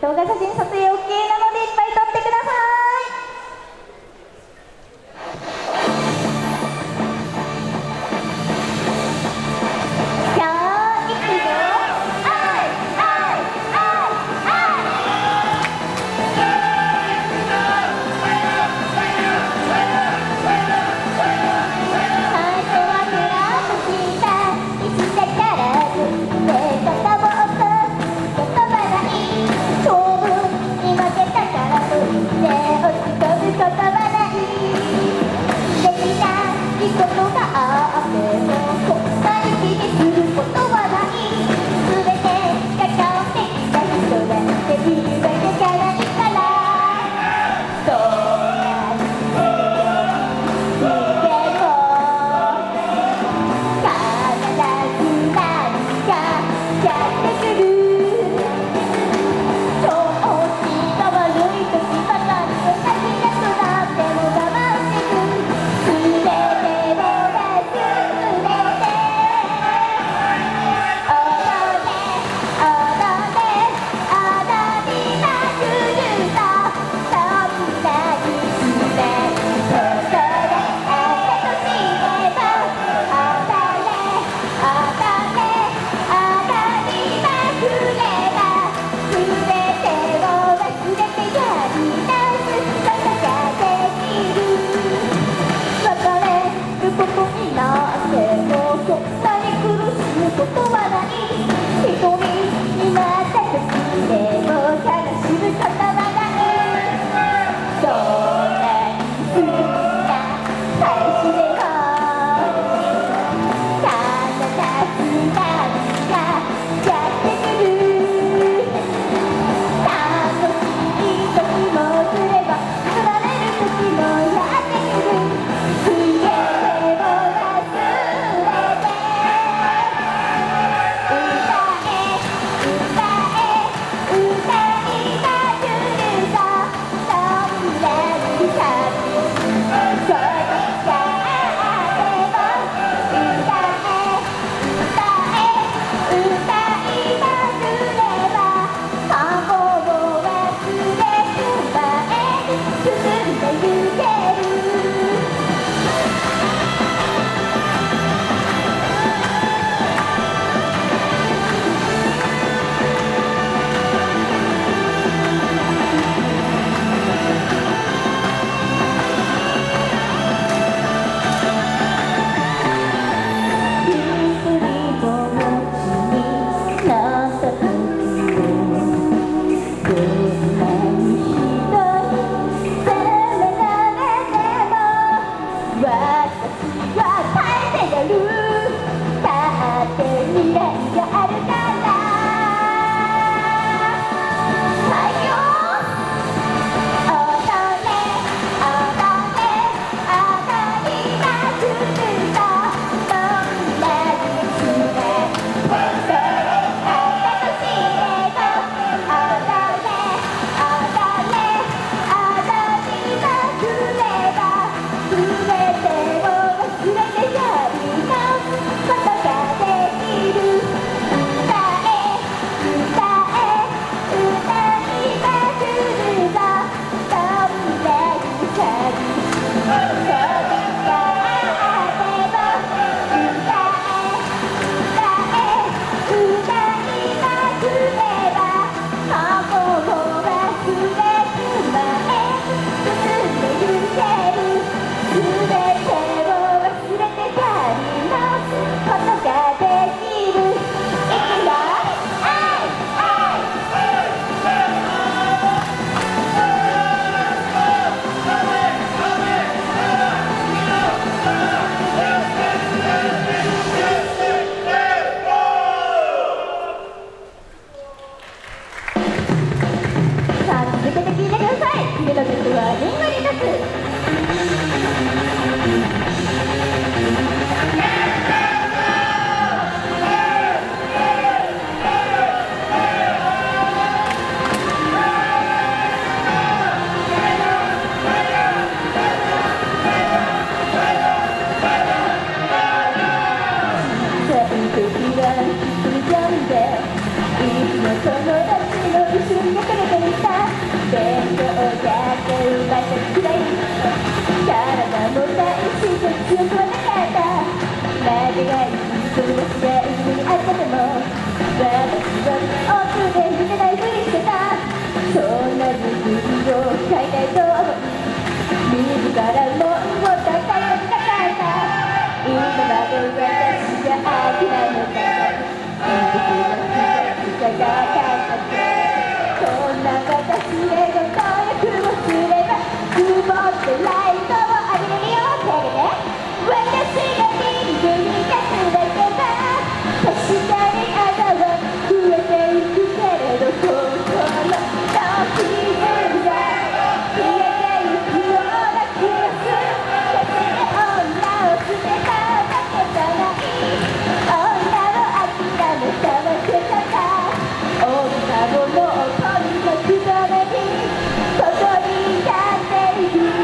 動画写真撮影 OK なのでいっぱい撮ってください。じゃあいくよ。友達の後ろに書かれたた長い気持ちが海にあっても私は奥で見てないふりしてたそんな自分を変えたいと思い自ら門を叩きたかった今まで私が諦めたがかってこんな私でごと役をすれば曇ってライトを浴びれるよ手挙げて私がリングに立つだけだ確かにあなたは増えていくけれど心の気分が消えていくような気がする決して女を捨てただけじゃない女を諦めたわけじゃない女ももうとにかくダメにここに立っている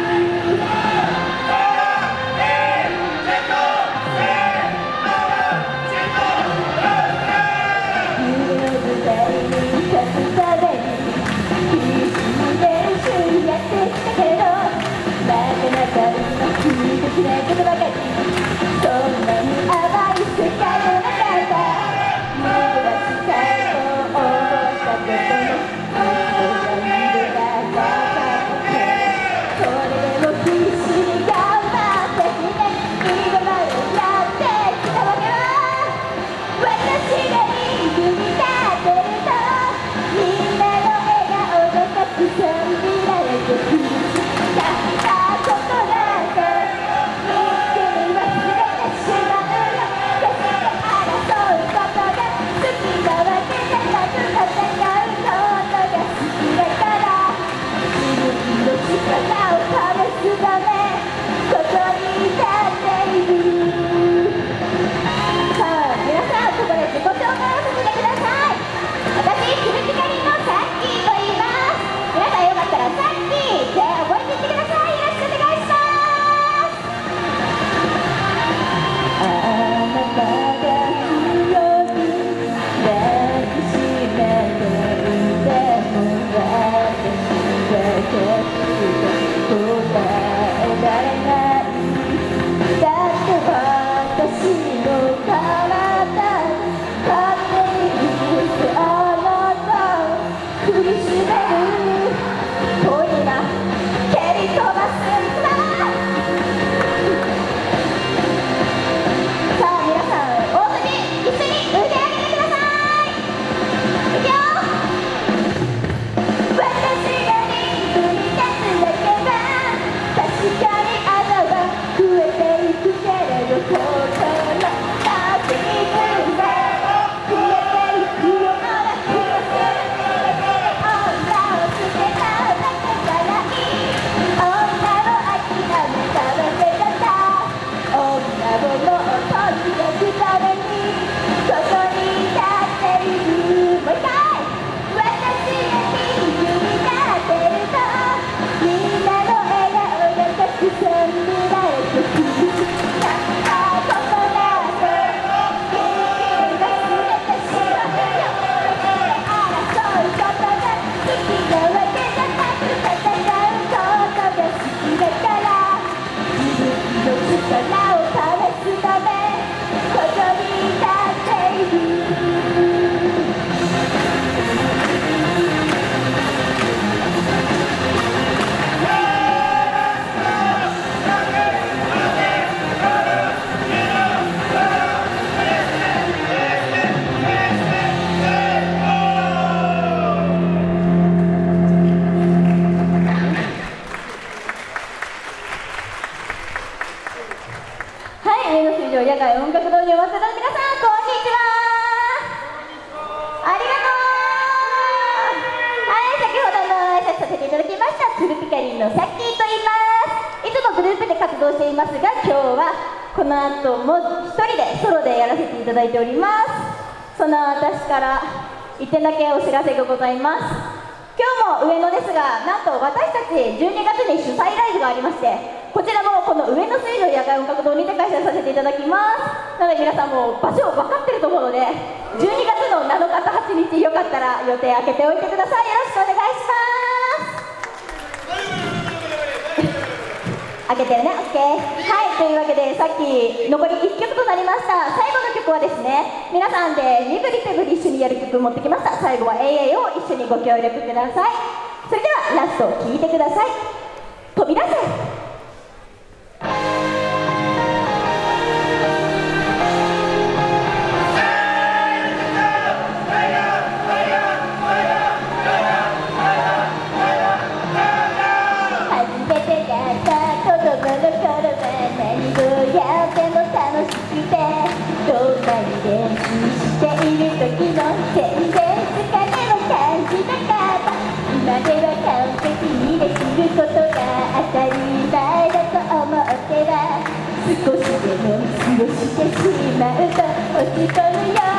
夢の舞台に立つために必死に練習やってきたけどなかなかうまくできないことばかりそんなに甘い世界の中だ逃げ出したいと思ったけどもずっと残念だったそれでも必死に頑張ってきて今までやってきたわけは私がリングに立ってるとみんなの笑顔がたくさん見られて苦しかったことなんて一気に忘れてしまうよ決して争うことが好きなわけじゃなく戦うことが好きだから自分の力を試すためここに立っているさあ皆さんここで自己紹介をさせてください私くるぴかりんのさっきーと言います皆さんよかったらさっきーって覚えていってくださいよろしくお願いしますあなたが強く抱きしめていても私は決して答えられないだって私の体勝手に許してあなたを苦しめる遠いな蹴り飛ばすんださあ皆さん大筋一緒に腕上げてくださいいくよ私がリングに立つだけだ確かにあなたは増えていくけれど心の気分が消えていくような気がする決して女を捨てただけじゃない女を諦めたわけじゃない女をもうとにかくためにここに立っているもう一回私がリングに立ってるとみんなの笑顔がたくさん見られて苦しかったことなんて一気に忘れてしまうよ決して争うことが好きなわけじゃなく戦うことが好きだから自分の力を試すためここに立っているはい、上野水上野外音楽堂にお待ちの皆さんこんにちはありがとうはい先ほどの挨拶させていただきましたくるぴかりんのさっきーと言いますいつもグループで活動していますが今日はこの後も一人でソロでやらせていただいておりますその私から1点だけお知らせがございます今日も上野ですがなんと私たち12月に主催ライブがありましてこちらもこの上野水上野外音楽堂にて開催させていただきますなので皆さんも場所分かってると思うので12月の7日と8日よかったら予定開けておいてくださいよろしくお願いします開けてるね、OK。はい、というわけでさっき残り1曲となりました。最後の曲はですね、皆さんで身振り手振り一緒にやる曲持ってきました。最後は AA を一緒にご協力ください。それではラストを聴いてください。飛び出せ。どんなに練習している時の全然疲れを感じなかった。今では完璧にできることが当たり前だと思っては少しでもミスをしてしまうと落ち込むよ。